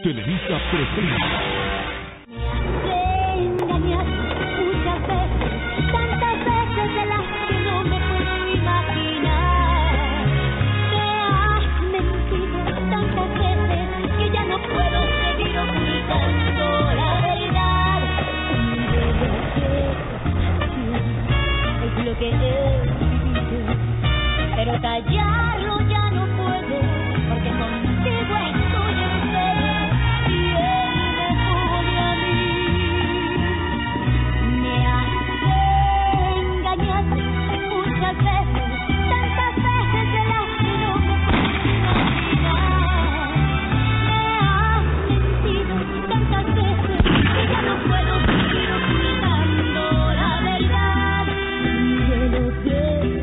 Televisa presenta. Engañar muchas veces, tantas veces de las que no me puedo imaginar. Te has mentido tantas veces que ya no puedo seguir ocultando la verdad. Es lo que he vivido, pero callarlo ya no puedo, porque contigo estoy en cero. Y él me pone a mí. Me hace engañar muchas veces, tantas veces de las que no me puedo imaginar. Me has mentido tantas veces que ya no puedo seguir ocultando la verdad. Y de lo que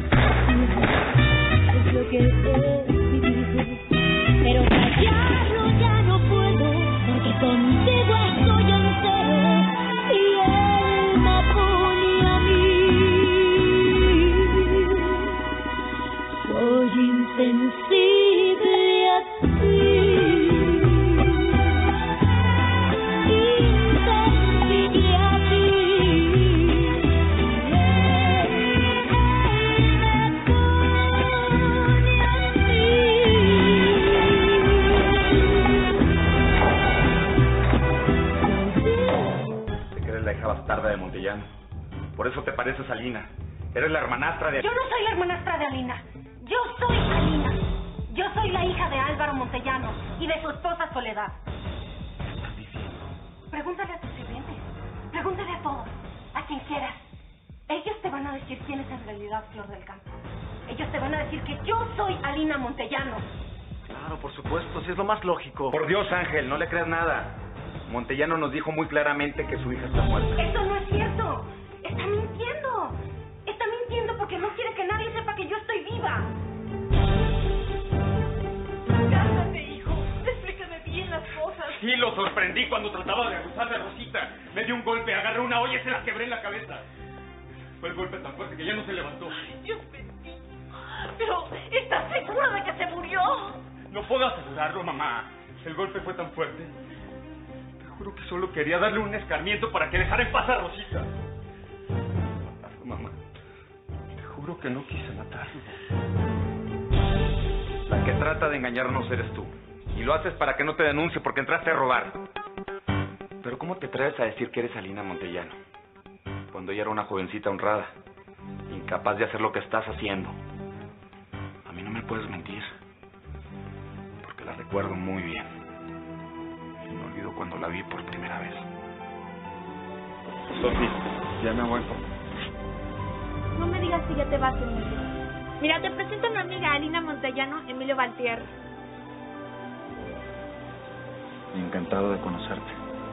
es lo que he vivido, pero callarlo ya no puedo, porque contigo estoy en cero y él me pone a mí. Soy insensible a ti, insensible a ti. Sé que eres la hija bastarda de Montellano. Por eso te pareces a Alina. Eres la hermanastra de... Yo no soy la hermanastra de Alina. Yo soy Alina. Yo soy la hija de Álvaro Montellano y de su esposa Soledad. ¿Qué estás diciendo? Pregúntale a tus sirvientes. Pregúntale a todos. A quien quieras. Ellos te van a decir quién es en realidad Flor del Campo. Ellos te van a decir que yo soy Alina Montellano. Claro, por supuesto, si es lo más lógico. Por Dios, Ángel, no le creas nada. Montellano nos dijo muy claramente que su hija está muerta. Eso no es cierto. Está mintiendo. Está mintiendo porque no quiere que nadie sepa que yo estoy viva. Cálmate, hijo. Explícame bien las cosas. Sí, lo sorprendí cuando trataba de abusar de Rosita. Me dio un golpe, agarré una olla y se la quebré en la cabeza. Fue el golpe tan fuerte que ya no se levantó. Dios bendito. Pero, ¿estás segura de que se murió? No puedo asegurarlo, mamá. El golpe fue tan fuerte. Te juro que solo quería darle un escarmiento para que dejara en paz a Rosita. Mamá, te juro que no quise matarlo. La que trata de engañarnos eres tú. Y lo haces para que no te denuncie porque entraste a robar. Pero ¿cómo te atreves a decir que eres Alina Montellano? Cuando ella era una jovencita honrada, incapaz de hacer lo que estás haciendo. A mí no me puedes mentir, porque la recuerdo muy bien. Y no olvido cuando la vi por primera vez. Sofi, ya me aguanto. No me digas que ya te vas, Emilio. Mira, te presento a mi amiga Alina Montellano, Emilio Valtierra. Encantado de conocerte.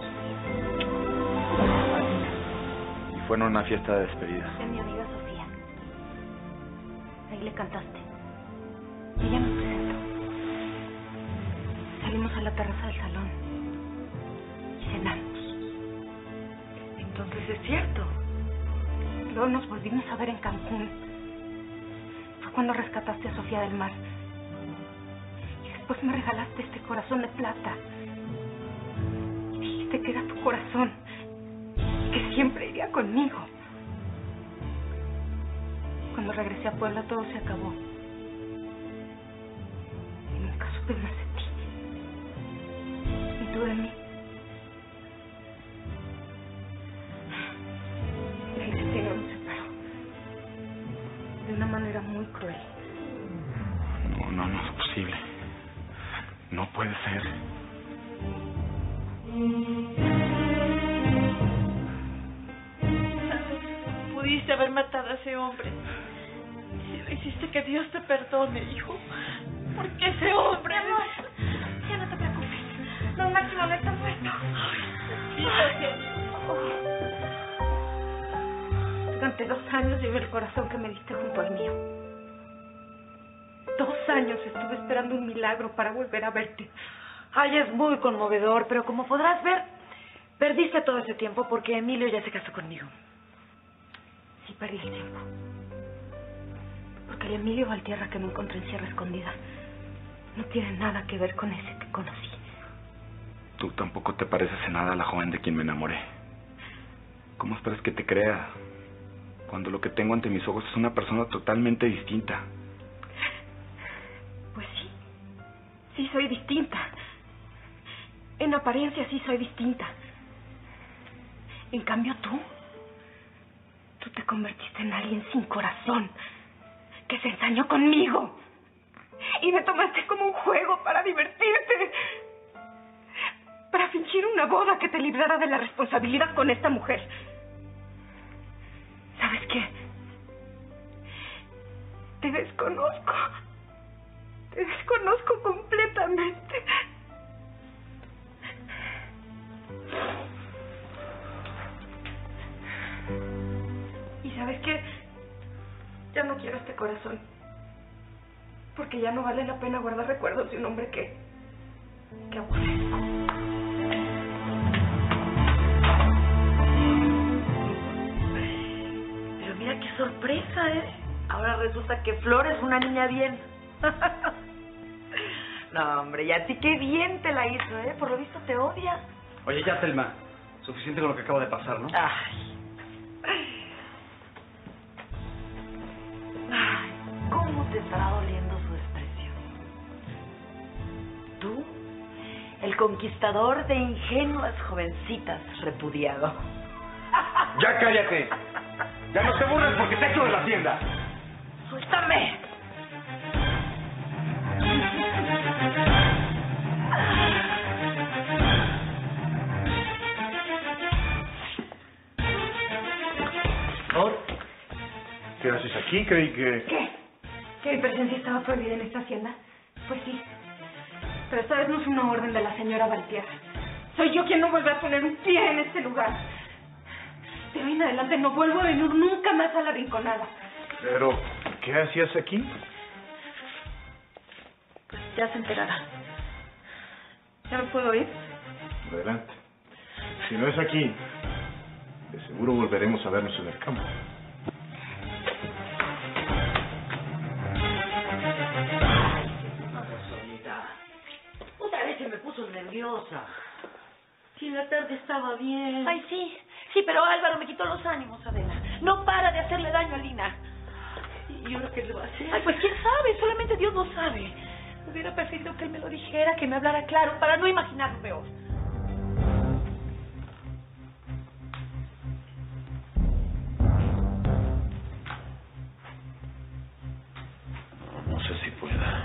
Alina. Y fue en una fiesta de despedida. Es mi amiga Sofía. Ahí le cantaste. Ella me presentó. Salimos a la terraza del salón y cenamos. Entonces es cierto. Luego nos volvimos a ver en Cancún. Fue cuando rescataste a Sofía del mar. Y después me regalaste este corazón de plata. Y dijiste que era tu corazón, que siempre iría conmigo. Cuando regresé a Puebla todo se acabó. Y nunca supe más de ti. Y tú de mí. El destino nos separó. De una manera muy cruel. No es posible. No puede ser. Pudiste haber matado a ese hombre. Si lo hiciste, que Dios te perdone, hijo. Porque ese hombre... Mi amor, ya no te preocupes. Don Máximo no está muerto. Durante 2 años llevé el corazón que me diste junto al mío. 2 años estuve esperando un milagro para volver a verte. Ay, es muy conmovedor, pero como podrás ver, perdiste todo ese tiempo porque Emilio ya se casó conmigo. Sí, perdí el tiempo. Porque el Emilio Valtierra que me encontré en Sierra Escondida no tiene nada que ver con ese que conocí. Tú tampoco te pareces en nada a la joven de quien me enamoré. ¿Cómo esperas que te crea cuando lo que tengo ante mis ojos es una persona totalmente distinta? Pues sí. Sí soy distinta. En apariencia sí soy distinta. En cambio tú te convertiste en alguien sin corazón, que se ensañó conmigo. Y me tomaste como un juego para divertirte. Para fingir una boda que te librara de la responsabilidad con esta mujer. ¿Sabes qué? Te desconozco. Te desconozco completamente. ¿Y sabes qué? Ya no quiero este corazón. Porque ya no vale la pena guardar recuerdos de un hombre que aborrezco. Pero mira qué sorpresa, ¿eh? Ahora resulta que Flor es una niña bien. No, hombre, y a ti qué bien te la hizo, ¿eh? Por lo visto te odia. Oye, ya, Telma. Suficiente con lo que acaba de pasar, ¿no? Ay, ¿cómo te estará doliendo su desprecio? Tú, el conquistador de ingenuas jovencitas repudiado. ¡Ya cállate! ¡Ya no te burles porque te echo de la tienda! ¡Suéltame! ¿Flor? ¿Qué haces aquí? Creí que... ¿Qué? ¿Que mi presencia estaba prohibida en esta hacienda? Pues sí. Pero esta vez no es una orden de la señora Valtierra. Soy yo quien no vuelve a poner un pie en este lugar. De hoy en adelante no vuelvo a venir nunca más a la Rinconada. Pero, ¿qué hacías aquí? Pues ya se enterará. ¿Ya me puedo ir? Adelante. Si no es aquí, de seguro volveremos a vernos en el campo. Otra vez se me puso nerviosa. Si la tarde estaba bien. Ay, sí. Sí, pero Álvaro me quitó los ánimos, Adela. No para de hacerle daño a Lina. ¿Y ahora qué le va a hacer? Ay, pues quién sabe. Solamente Dios lo sabe. Hubiera preferido que él me lo dijera, que me hablara claro, para no imaginar lo peor. No sé si pueda.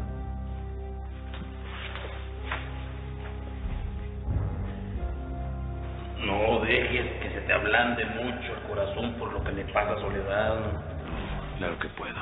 No dejes que se te ablande mucho el corazón por lo que le pasa a Soledad. Claro que puedo.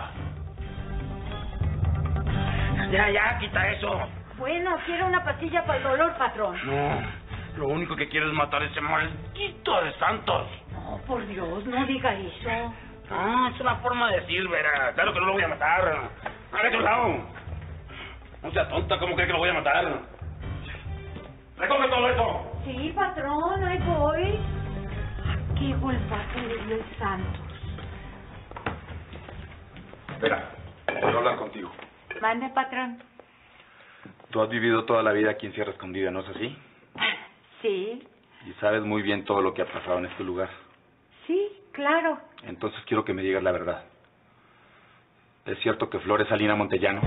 Ya, quita eso. Bueno, quiero una pastilla para el dolor, patrón. No, lo único que quiero es matar a ese maldito de Santos. No, por Dios, no diga eso. No, es una forma de decir, Vera. Claro que no lo voy a matar. ¡Hágate a un lado! No sea tonta, ¿cómo cree que lo voy a matar? ¡Recoge todo eso! Sí, patrón, ahí voy. ¿Qué golpazo le dio el Santos? Espera, quiero hablar contigo. Mande, patrón. Tú has vivido toda la vida aquí en Sierra Escondida, ¿no es así? Sí, Y sabes muy bien todo lo que ha pasado en este lugar. sí, claro. Entonces quiero que me digas la verdad. ¿Es cierto que Flor es Alina Montellano?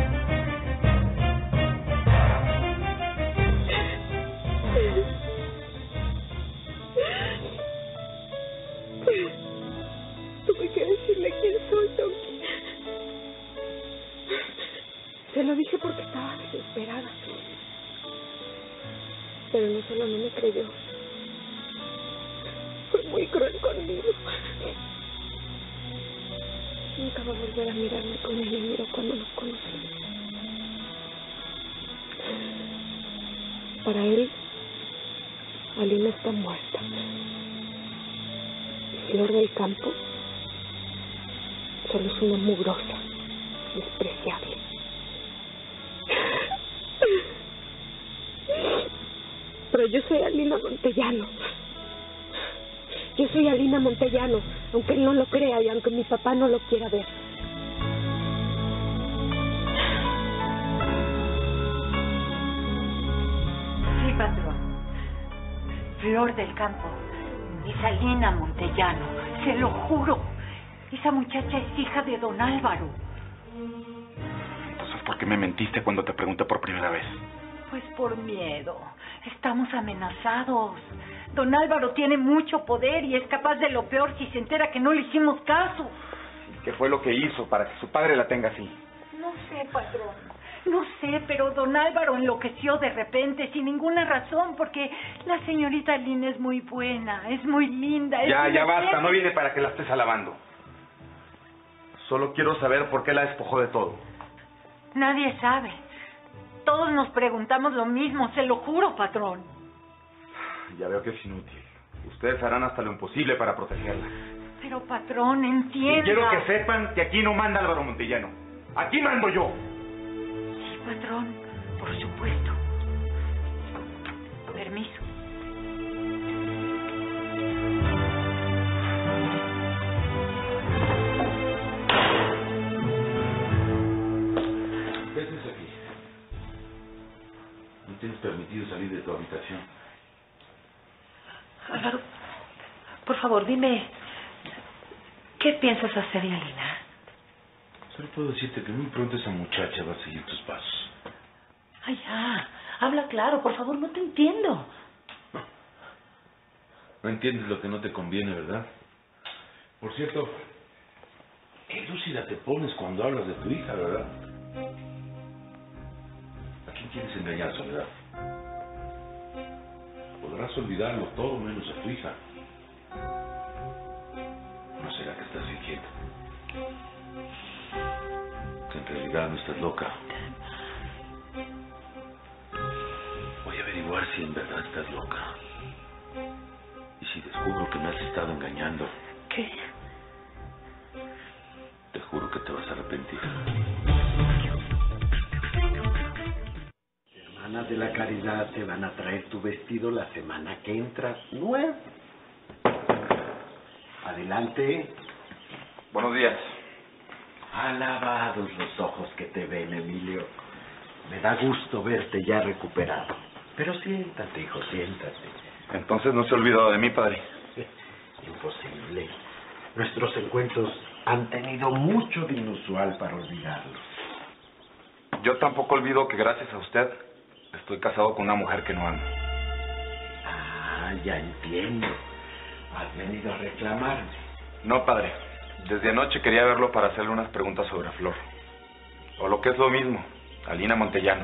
Tuve que decirle quién soy, Tonki. Se lo dije porque estaba desesperada. Pero no solo no me creyó. Fue muy cruel conmigo. Nunca va a volver a mirarme como me miró cuando nos conocimos. Para él, Alina está muerta. Y Flor del Campo solo es una mugrosa, despreciable. Pero yo soy Alina Montellano. Yo soy Alina Montellano, aunque él no lo crea y aunque mi papá no lo quiera ver. Sí, patrón. Flor del Campo. Es Alina Montellano. Se lo juro. Esa muchacha es hija de don Álvaro. Entonces, ¿por qué me mentiste cuando te pregunté por primera vez? Pues por miedo. Estamos amenazados. Don Álvaro tiene mucho poder y es capaz de lo peor si se entera que no le hicimos caso. ¿Qué fue lo que hizo para que su padre la tenga así? No sé, patrón. No sé, pero don Álvaro enloqueció de repente, sin ninguna razón, porque la señorita Alina es muy buena, es muy linda. Ya basta, no viene para que la estés alabando. Solo quiero saber por qué la despojó de todo. Nadie sabe. Todos nos preguntamos lo mismo, se lo juro, patrón. Ya veo que es inútil. Ustedes harán hasta lo imposible para protegerla. Pero, patrón, entienda. Y quiero que sepan que aquí no manda Álvaro Montellano. Aquí mando yo. Sí, patrón, por supuesto. Permiso. ¿Qué haces aquí? No tienes permitido salir de tu habitación. Álvaro, por favor, dime, ¿qué piensas hacer, Alina? Solo puedo decirte que muy pronto esa muchacha va a seguir tus pasos. Ay, ya, habla claro, por favor, no te entiendo. No entiendes lo que no te conviene, ¿verdad? Por cierto, qué lúcida te pones cuando hablas de tu hija, ¿verdad? ¿A quién quieres engañar, Soledad? Podrás olvidarlo todo menos a tu hija. ¿No será que estás inquieta? Que en realidad no estás loca. Voy a averiguar si en verdad estás loca. Y si descubro que me has estado engañando... ¿Qué? Te juro que te vas a arrepentir. Hermanas de la Caridad te van a traer tu vestido la semana que entra nuevo. Adelante. Buenos días. Alabados los ojos que te ven, Emilio. Me da gusto verte ya recuperado. Pero siéntate, hijo, siéntate. Entonces no se ha olvidado de mí, padre. Imposible. Nuestros encuentros han tenido mucho de inusual para olvidarlos. Yo tampoco olvido que gracias a usted estoy casado con una mujer que no amo. Ah, ya entiendo. Has venido a reclamarme. No, padre. Desde anoche quería verlo para hacerle unas preguntas sobre Flor. O lo que es lo mismo, Alina Montellano.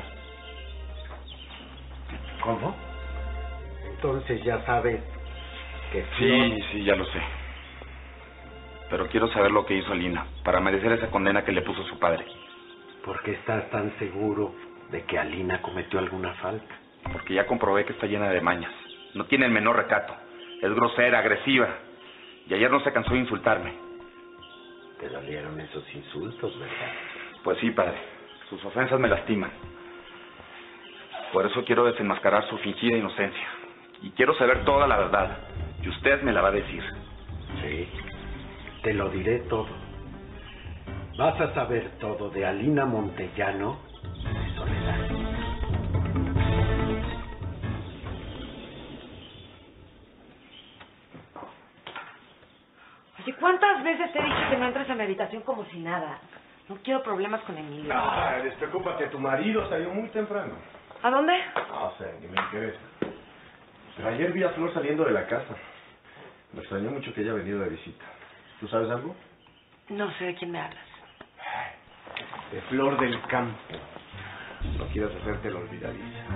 ¿Cómo? Entonces ya sabes que Flor... Sí, ya lo sé. Pero quiero saber lo que hizo Alina para merecer esa condena que le puso su padre. ¿Por qué estás tan seguro de que Alina cometió alguna falta? Porque ya comprobé que está llena de mañas. No tiene el menor recato. Es grosera, agresiva. Y ayer no se cansó de insultarme. Te dolieron esos insultos, ¿verdad? Pues sí, padre. Sus ofensas me lastiman. Por eso quiero desenmascarar su fingida inocencia. Y quiero saber toda la verdad. Y usted me la va a decir. Sí, te lo diré todo. Vas a saber todo de Alina Montellano y de Soledad. Oye, ¿cuántas veces te he dicho que no entres a mi habitación como si nada? No quiero problemas con Emilio. Ah, despreocúpate, tu marido salió muy temprano. ¿A dónde? No sé, ni me interesa. Pero ayer vi a Flor saliendo de la casa. Me extrañó mucho que haya venido de visita. ¿Tú sabes algo? No sé de quién me hablas. De Flor del Campo. No quieras hacerte la olvidadiza.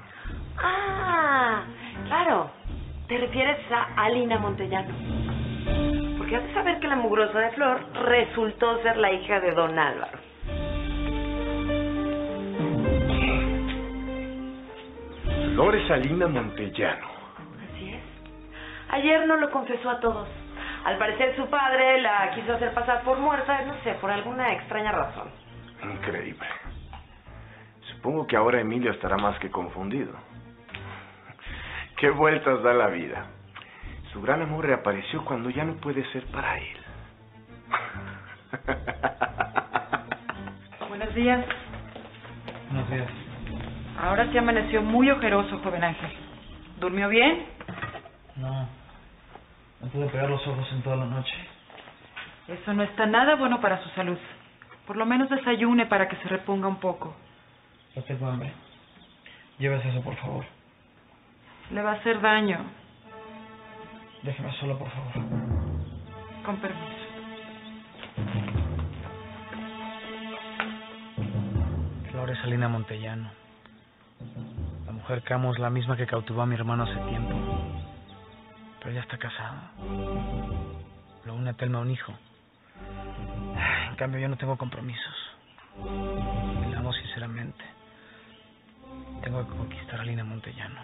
Ah, claro. Te refieres a Alina Montellano. Porque has de saber que la mugrosa de Flor resultó ser la hija de don Álvaro. Flor es Alina Montellano. Así es. Ayer no lo confesó a todos. Al parecer su padre la quiso hacer pasar por muerta, no sé, por alguna extraña razón. Increíble. Supongo que ahora Emilio estará más que confundido. Qué vueltas da la vida. Su gran amor reapareció cuando ya no puede ser para él. Buenos días. Buenos días. Ahora sí amaneció muy ojeroso, joven Ángel. ¿Durmió bien? No pude pegar los ojos en toda la noche. Eso no está nada bueno para su salud. Por lo menos desayune para que se reponga un poco. No tengo hambre. Llévese eso, por favor. Le va a hacer daño. Déjeme solo, por favor. Con permiso. Flores Alina Montellano. La mujer que amo es la misma que cautivó a mi hermano hace tiempo. Pero ella está casada. Lo une a Telma un hijo. En cambio, yo no tengo compromisos. Y la amo sinceramente. Tengo que conquistar a Alina Montellano.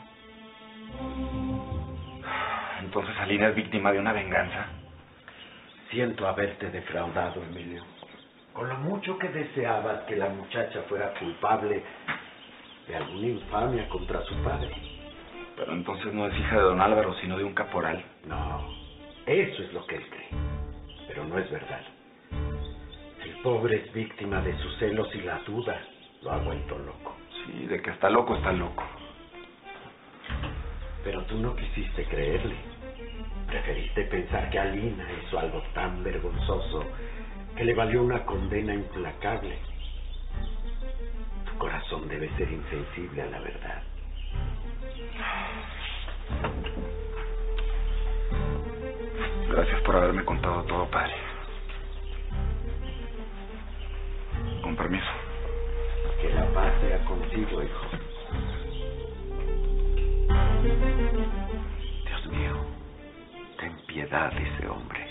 Entonces Alina es víctima de una venganza. Siento haberte defraudado, Emilio. Con lo mucho que deseabas que la muchacha fuera culpable de alguna infamia contra su padre. Pero entonces no es hija de don Álvaro, sino de un caporal. No, eso es lo que él cree. Pero no es verdad. El pobre es víctima de sus celos y la duda lo ha vuelto loco. Sí, de que está loco, está loco. Pero tú no quisiste creerle. Preferiste pensar que Alina hizo algo tan vergonzoso que le valió una condena implacable. Tu corazón debe ser insensible a la verdad. Gracias por haberme contado todo, padre. Con permiso. Que la paz sea contigo, hijo. Dios mío, ten piedad de ese hombre.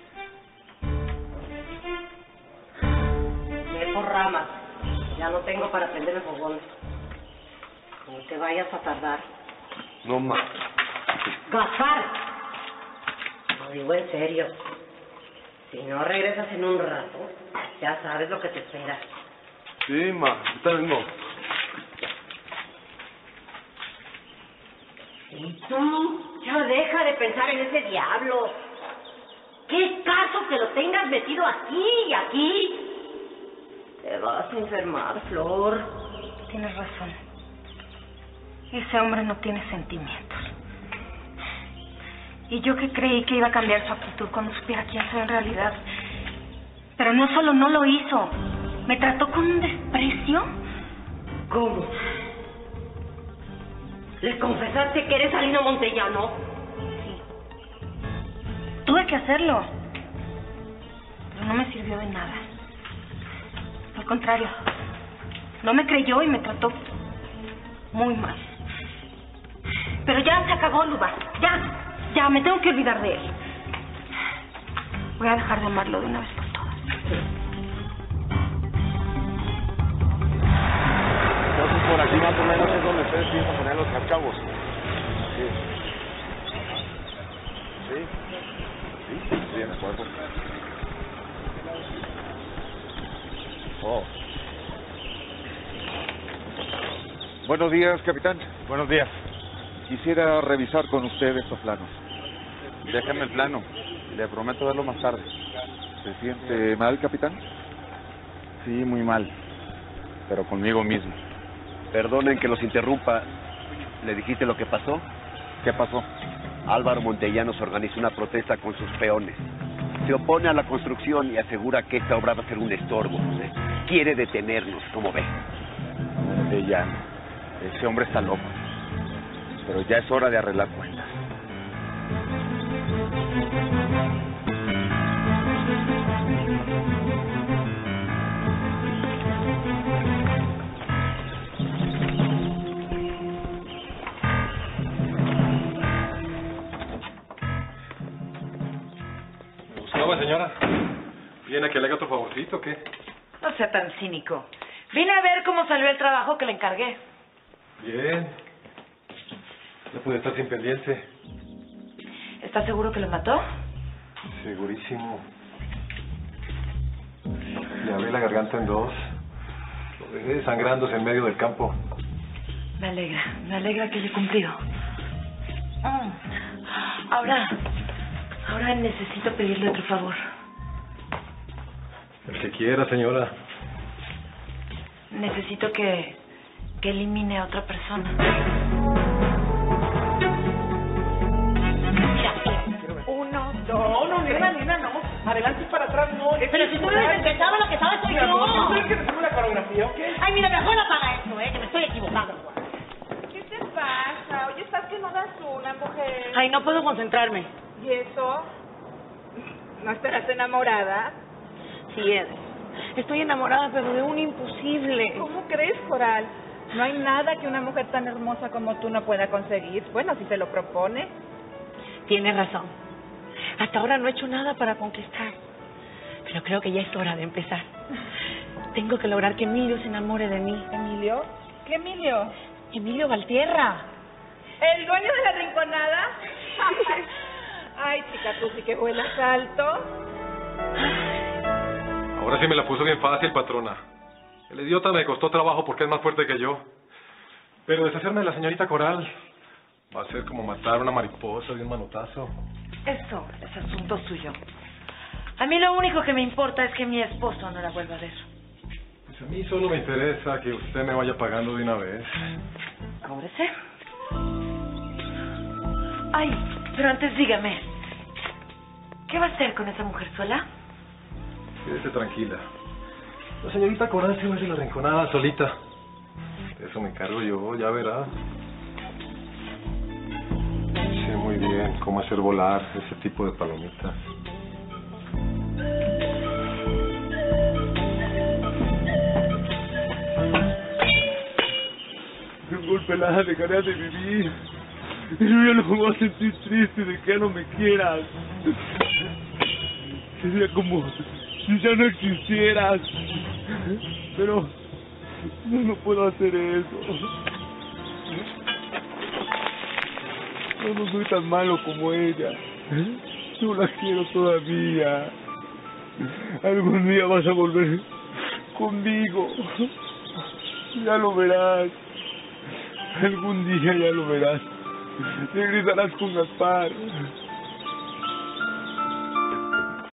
Ve por ramas. Ya no tengo para prender el fogón. No te vayas a tardar. No, ma. ¡Gafar! Lo digo en serio. Si no regresas en un rato, ya sabes lo que te espera. Sí, ma. Ahorita vengo. Y tú, ya deja de pensar en ese diablo. ¿Qué caso que lo tengas metido aquí y aquí? Te vas a enfermar, Flor. Tienes razón. Ese hombre no tiene sentimientos. Y yo que creí que iba a cambiar su actitud cuando supiera quién soy en realidad. Pero no solo no lo hizo, me trató con un desprecio. ¿Cómo? ¿Le confesaste que eres Alina Montellano? Sí. Tuve que hacerlo. Pero no me sirvió de nada. Al contrario, no me creyó y me trató muy mal. Pero ya se acabó, Luba. Ya, me tengo que olvidar de él. Voy a dejar de amarlo de una vez por todas. Entonces por aquí más o menos es donde ustedes piensan poner los cascabos. Sí, de acuerdo. Oh. Buenos días, capitán. Buenos días. Quisiera revisar con usted estos planos. Déjame el plano. Le prometo verlo más tarde. ¿Se siente mal, capitán? Sí, muy mal. Pero conmigo mismo. Perdonen que los interrumpa. ¿Le dijiste lo que pasó? ¿Qué pasó? Álvaro Montellanos organizó una protesta con sus peones. Se opone a la construcción y asegura que esta obra va a ser un estorbo. Quiere detenernos, como ve. Montellano. Ese hombre está loco. Pero ya es hora de arreglar cuentas. ¿Me buscaba, señora? ¿Viene a que le haga otro favorcito o qué? No sea tan cínico. Vine a ver cómo salió el trabajo que le encargué. Bien. No pude estar sin pendiente. ¿Estás seguro que lo mató? Segurísimo. Le abrí la garganta en dos. Lo dejé desangrándose en medio del campo. Me alegra que haya cumplido. Ahora necesito pedirle otro favor. El que quiera, señora. Necesito que que elimine a otra persona. Mira, 1, 2... No, nena, no. Adelante y para atrás, no. Pero si tú eres el que sabe lo que sabes, soy yo. ¿Tú sabes que recibo la coreografía, ok? Ay, mira, mejor apaga esto, que me estoy equivocando. ¿Qué te pasa? Oye, estás que no das una, mujer. Ay, no puedo concentrarme. ¿Y eso? ¿No estarás enamorada? Sí, Ed. Estoy enamorada, pero de un imposible. ¿Cómo crees, Coral? No hay nada que una mujer tan hermosa como tú no pueda conseguir. Bueno, si se lo propone. Tienes razón. Hasta ahora no he hecho nada para conquistar. Pero creo que ya es hora de empezar. Tengo que lograr que Emilio se enamore de mí. ¿Emilio? ¿Qué Emilio? Emilio Valtierra. ¿El dueño de la rinconada? Ay, chica, tú sí que vuelas alto. Ahora sí me la puso bien fácil, patrona. El idiota me costó trabajo porque es más fuerte que yo. Pero deshacerme de la señorita Coral va a ser como matar una mariposa de un manotazo. Eso es asunto suyo. A mí lo único que me importa es que mi esposo no la vuelva a ver. Pues a mí solo me interesa que usted me vaya pagando de una vez. Cóbrese. Ay, pero antes dígame, ¿qué va a hacer con esa mujerzuela? Quédese tranquila. La señorita Coral se va a ir a la rinconada solita. De eso me encargo yo, ya verá. Sé muy bien cómo hacer volar ese tipo de palomitas. De un golpe nada dejaré de vivir. Yo ya no me voy a sentir triste de que ya no me quieras. Sería como si ya no existieras. Pero no puedo hacer eso. No soy tan malo como ella. Yo la quiero todavía. Algún día vas a volver conmigo. Ya lo verás. Algún día ya lo verás. Regresarás con Gaspar.